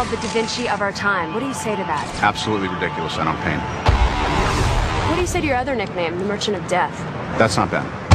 called the Da Vinci of our time. What do you say to that? Absolutely ridiculous. I don't paint. What do you say to your other nickname, the Merchant of Death? That's not bad.